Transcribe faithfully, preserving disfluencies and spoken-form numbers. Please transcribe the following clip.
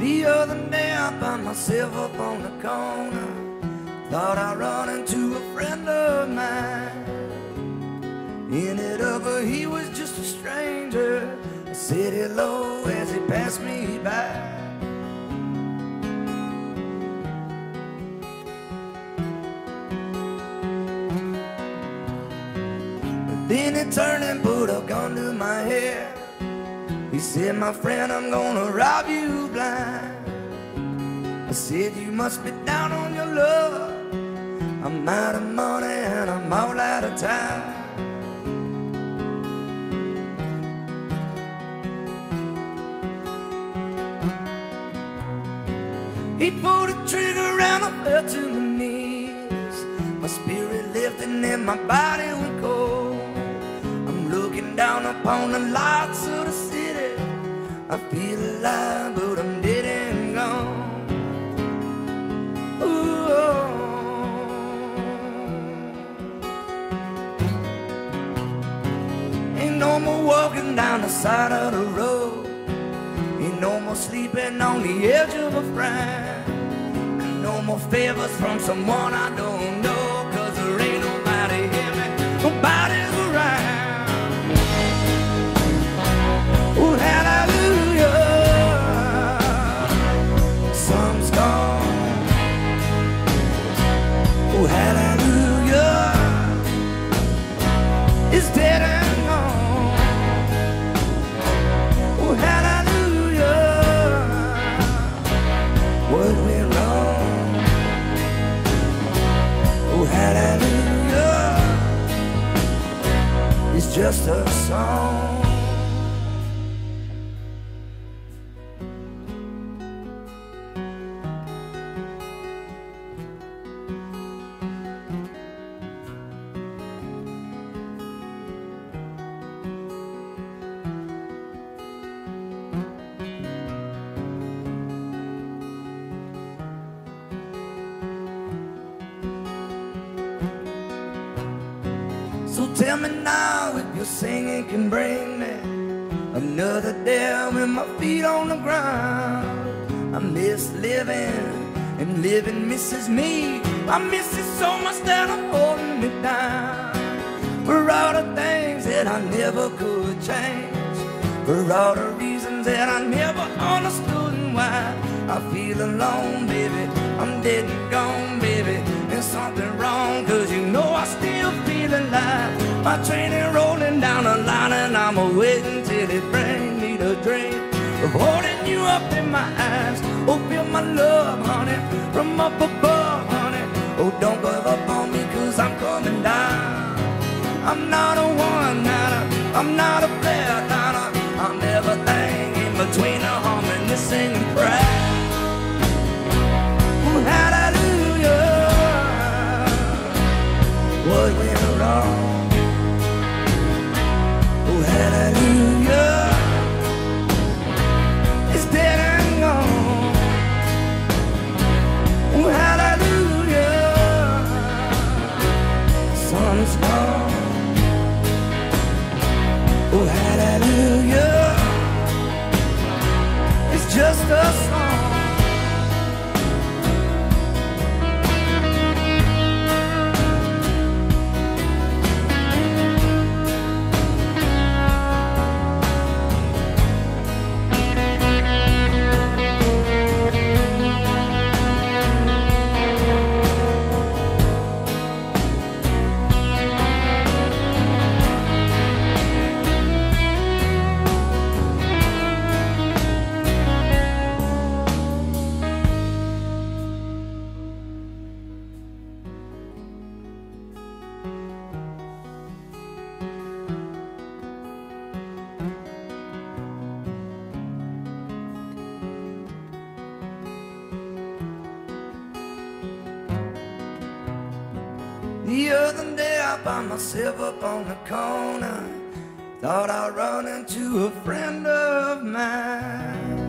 The other day I found myself up on the corner. Thought I'd run into a friend of mine. Ended up, but he was just a stranger. I said hello as he passed me by. But then he turned and put a gun to my head. He said, my friend, I'm gonna rob you blind. I said, you must be down on your luck. I'm out of money and I'm all out of time. He pulled the trigger and I fell to my knees. My spirit lifted and my body went cold. I'm looking down upon the lights of the city. I feel alive, but I'm dead and gone. Ooh, oh. Ain't no more walking down the side of the road. Ain't no more sleeping on the edge of a frown. And no more favors from someone I don't know. Cause there ain't nobody here, me, nobody's around. Oh, hallelujah, some's gone. Oh, hallelujah, it's dead and gone. Oh, hallelujah, what went wrong? Oh, hallelujah, it's just a song. So tell me now if your singing can bring me another day with my feet on the ground. I miss living, and living misses me. I miss it so much that I'm holding it down. For all the things that I never could change, for all the reasons that I never understood and why. I feel alone, baby, I'm dead and gone, baby. There's something wrong, cause you know I still feel alive. My train is rolling down the line and I'm waiting till it brings me the dream of holding you up in my eyes. Oh, feel my love, honey, from up above, honey. Oh, don't give up on me, cause I'm coming down. I'm not a one-nighter, I'm not a player-nighter. I'm everything in between a hum and the singing prayer. Oh, hallelujah, what went wrong? Oh, hallelujah, it's dead and gone. Oh, hallelujah, sun's gone. Oh, hallelujah, it's just a song. The other day I found myself up on the corner. Thought I'd run into a friend of mine.